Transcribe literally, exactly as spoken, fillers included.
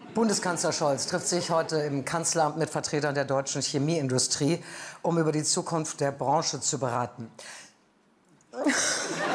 Bundeskanzler Scholz trifft sich heute im Kanzleramt mit Vertretern der deutschen Chemieindustrie, um über die Zukunft der Branche zu beraten.